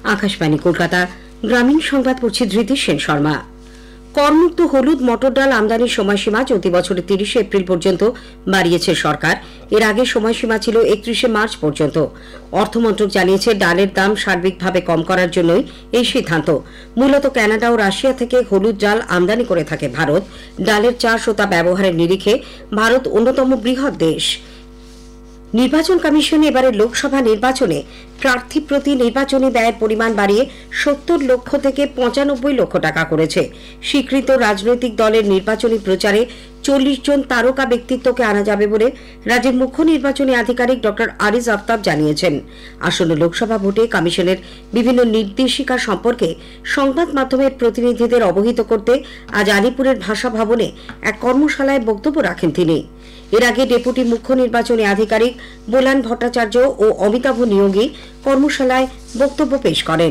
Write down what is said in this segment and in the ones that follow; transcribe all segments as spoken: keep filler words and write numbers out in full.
আকাশবাণী কলকাতা। গ্রামীণ সংবাদ পড়ছি ধৃতি সেন শর্মা। করমুক্ত হলুদ মটর ডাল আমদানির সময়সীমা চলতি বছরের তিরিশে এপ্রিল পর্যন্ত বাড়িয়েছে সরকার। এর আগে সময়সীমা ছিল একত্রিশে মার্চ পর্যন্ত। অর্থমন্ত্রক জানিয়েছে, ডালের দাম সার্বিকভাবে কম করার জন্যই এই সিদ্ধান্ত। মূলত কানাডা ও রাশিয়া থেকে হলুদ ডাল আমদানি করে থাকে ভারত। ডালের চাষ ও তা ব্যবহারের নিরিখে ভারত অন্যতম বৃহৎ দেশ। নির্বাচন কমিশন এবারের লোকসভা নির্বাচনে প্রার্থী প্রতি নির্বাচনী ব্যয়ের পরিমাণ বাড়িয়ে সত্তর লক্ষ থেকে পঁচানব্বই লক্ষ টাকা করেছে। স্বীকৃত রাজনৈতিক দলের নির্বাচনী প্রচারে চল্লিশ জন তারকা ব্যক্তিত্বকে আনা যাবে বলে রাজ্যের মুখ্য নির্বাচনী আধিকারিক ডক্টর আরিজ আফতাব জানিয়েছেন। আসন্ন লোকসভা ভোটে কমিশনের বিভিন্ন নির্দেশিকা সম্পর্কে সংবাদ মাধ্যমের প্রতিনিধিদের অবহিত করতে আজ আলিপুরের ভাষা ভবনে এক কর্মশালায় বক্তব্য রাখেন তিনি। এর আগে ডেপুটি মুখ্য নির্বাচনী আধিকারিক বোলান ভট্টাচার্য ও অমিতাভ নিয়োগী কর্মশালায় বক্তব্য পেশ করেন।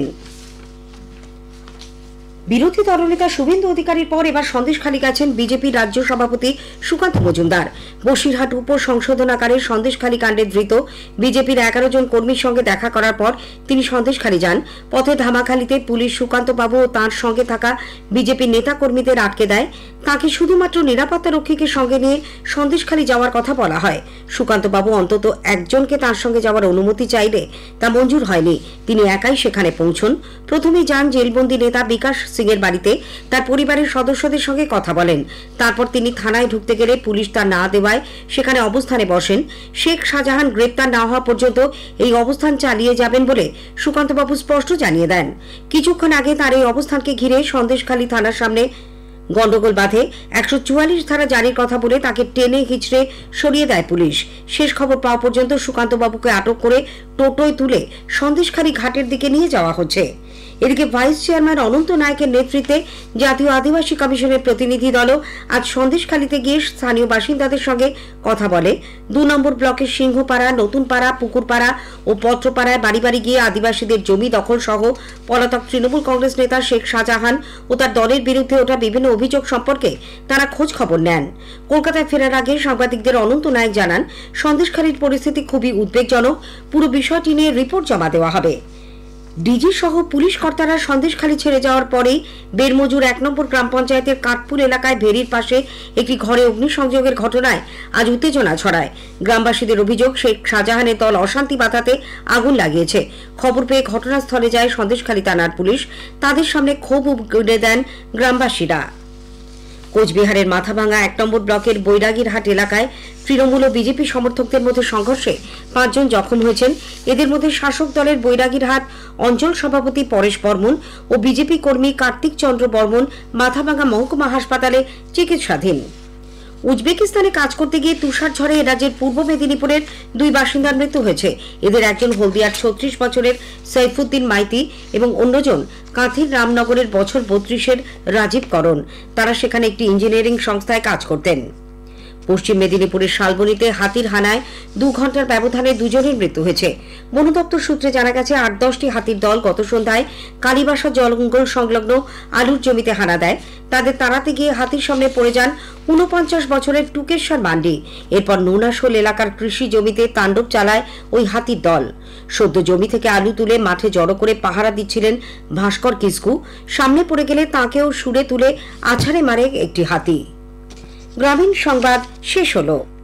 বিরোধী দলনেতা শুভেন্দু অধিকারীর পর এবার সন্দেশখালী গেছেন বিজেপি রাজ্য সভাপতি সুকান্ত মজুমদার। বসিরহাট উপ সংশোধনাগারের সন্দেশখালী কাণ্ডে ধৃত বিজেপির এগারো জন কর্মীর সঙ্গে দেখা করার পর তিনি সন্দেশখালী যান। পথে ধামাখালীতে পুলিশ সুকান্ত বাবু ও তাঁর সঙ্গে থাকা বিজেপির নেতা কর্মীদের আটকে দেয়। তাঁকে শুধুমাত্র নিরাপত্তা রক্ষীকে সঙ্গে নিয়ে সন্দেশখালী যাওয়ার কথা বলা হয়। সুকান্ত বাবু অন্তত একজনকে তাঁর সঙ্গে যাওয়ার অনুমতি চাইলে তা মঞ্জুর হয়নি। তিনি একাই সেখানে পৌঁছন। প্রথমে যান জেলবন্দি নেতা বিকাশ সিং এর বাড়িতে, তার পরিবারের সদস্যদের সঙ্গে কথা বলেন। তারপর তিনি থানায় ঢুকতে গেলে পুলিশ তা না দেওয়ায় সেখানে অবস্থানে বসেন। শেখ শাহজাহান গ্রেপ্তার না হওয়া পর্যন্ত এই অবস্থান চালিয়ে যাবেন বলে সুকান্তবাবু স্পষ্ট জানিয়ে দেন। কিছুক্ষণ আগে তার এই অবস্থানকে ঘিরে সন্দেশখালী থানার সামনে গন্ডগোল বাঁধে। একশো চুয়াল্লিশ ধারা জারির কথা বলে তাকে টেনে হিচড়ে সরিয়ে দেয় পুলিশ। শেষ খবর পাওয়া পর্যন্ত সুকান্তবাবুকে আটক করে টোটোয় তুলে সন্দেশখালী ঘাটের দিকে নিয়ে যাওয়া হচ্ছে। এদিকে ভাইস চেয়ারম্যান অনন্ত নায়কের নেতৃত্বে জাতীয় আদিবাসী কমিশনের প্রতিনিধি দলও আজ সন্দেশখালীতে গিয়ে স্থানীয় বাসিন্দাদের সঙ্গে কথা বলে। দু নম্বর ব্লকের সিংহপাড়া, নতুনপাড়া, পুকুরপাড়া ও পত্রপাড়ায় বাড়ি বাড়ি গিয়ে আদিবাসীদের জমি দখল সহ পলাতক তৃণমূল কংগ্রেস নেতা শেখ শাহজাহান ও তার দলের বিরুদ্ধে ওঠা বিভিন্ন অভিযোগ সম্পর্কে তারা খোঁজ খবর নেন। কলকাতায় ফেরার আগে সাংবাদিকদের অনন্ত নায়ক জানান, সন্দেশখালীর পরিস্থিতি খুবই উদ্বেগজনক। পুরো বিষয়টি নিয়ে রিপোর্ট জমা দেওয়া হবে। ডিজি সহ পুলিশ কর্তারা সন্দেশখালী ছেড়ে যাওয়ার পরেই বেরমজুর এক নম্বর গ্রাম পঞ্চায়েতের কাঠপুল এলাকায় ভেরির পাশে একটি ঘরে অগ্নিসংযোগের ঘটনায় আজ উত্তেজনা ছড়ায়। গ্রামবাসীদের অভিযোগ, শেখ শাহজাহানের দল অশান্তি বাঁধাতে আগুন লাগিয়েছে। খবর পেয়ে ঘটনাস্থলে যায় সন্দেশখালী থানার পুলিশ। তাদের সামনে ক্ষোভ উগরে দেন গ্রামবাসীরা। কোচবিহারের মাথাভাঙ্গা এক নম্বর ব্লকের বৈরাগীরহাট এলাকায় তৃণমূল ও বিজেপি সমর্থকদের মধ্যে সংঘর্ষে পাঁচজন জখম হয়েছেন। এদের মধ্যে শাসক দলের বৈরাগীরহাট অঞ্চল সভাপতি পরেশ বর্মন ও বিজেপি কর্মী কার্তিক চন্দ্র বর্মন মাথাভাঙ্গা মহকুমা হাসপাতালে চিকিৎসাধীন। উজবেকিস্তানে কাজ করতে গিয়ে তুষার ঝড়ে রাজ্যের পূর্ব মেদিনীপুরের দুই বাসিন্দার মৃত্যু হয়েছে। এদের একজন হলদিয়ার ছত্রিশ বছরের সৈফুদ্দিন মাইতি এবং অন্যজন কাঁথির রামনগরের বছর বত্রিশের রাজীব করণ। তারা সেখানে একটি ইঞ্জিনিয়ারিং সংস্থায় কাজ করতেন। পশ্চিম মেদিনীপুরের শালবনীতে হাতির হানায় দু ঘন্টার ব্যবধানে দুজনের মৃত্যু হয়েছে। বন দপ্তর সূত্রে জানা গেছে, আট দশটি হাতির দল গত সন্ধ্যায় কালীবাসা জঙ্গল সংলগ্ন আলুর জমিতে হানা দেয়। তাদের তাড়াতে গিয়ে হাতির সামনে পড়ে যান ঊনপঞ্চাশ বছরের টুকেশ্বর মান্ডি। এরপর নুনাশোল এলাকার কৃষি জমিতে তাণ্ডব চালায় ওই হাতির দল। সদ্য জমি থেকে আলু তুলে মাঠে জড়ো করে পাহারা দিচ্ছিলেন ভাস্কর কিসকু। সামনে পড়ে গেলে তাঁকেও সুরে তুলে আছাড়ে মারে একটি হাতি। গ্রামীণ সংবাদ শেষ হলো।